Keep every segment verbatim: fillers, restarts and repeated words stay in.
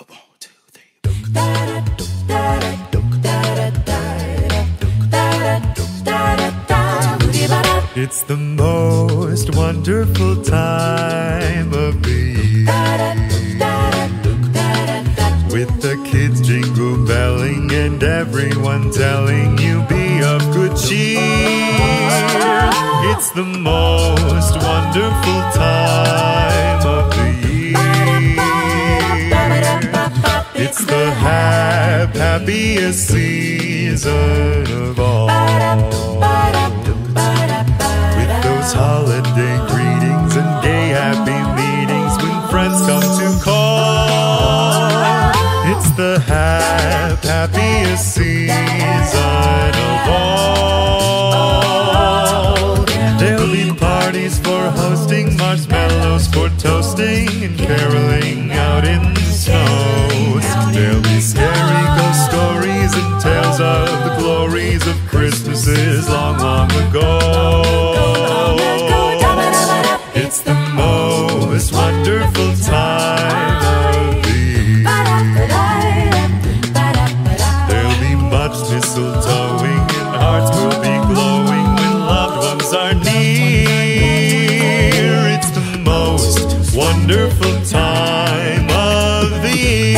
one, two, three. It's the most wonderful time of the year, with the kids jingle belling and everyone telling you be of good cheer. It's the most wonderful time of the year. It's the hap happiest season of all, with those holiday greetings and gay happy meetings when friends come to call. It's the hap happiest season of all. There'll be parties for hosting, marshmallows for toasting, and caroling out in the snow. There'll be scary ghost stories and tales of the glories of Christmases long, long ago. It's the most wonderful time of the year. There'll be much mistletoeing and hearts will be glowing when loved ones are near. It's the most wonderful time of the year.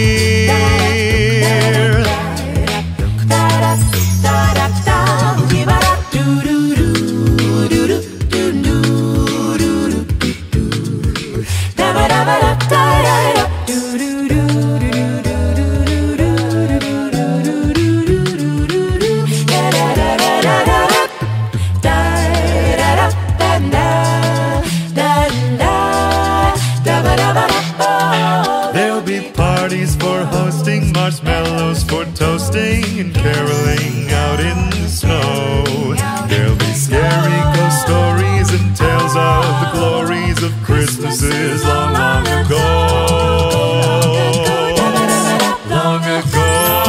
There'll be parties for hosting, marshmallows for toasting, and caroling out in the snow. There'll be scary ghost stories and tales of the glories of Christmases long, long ago. Long ago.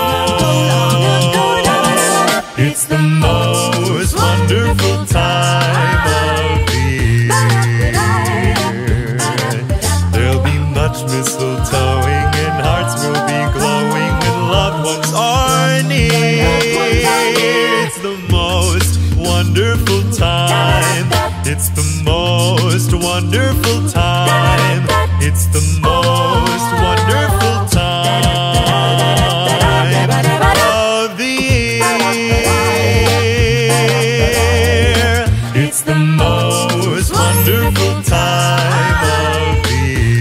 It's the most wonderful time of the year. There'll be much mistletoeing and hearts will be glowing when loved ones are near. It's the most wonderful time. It's the most wonderful time. It's the most wonderful time of the year. It's the most wonderful time of the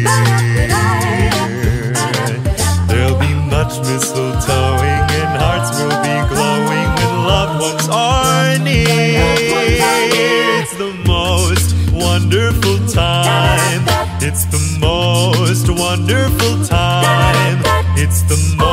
year. There'll be much mistletoeing and hearts will be glowing when loved ones are near. It's the most wonderful time. It's the most wonderful time. It's the most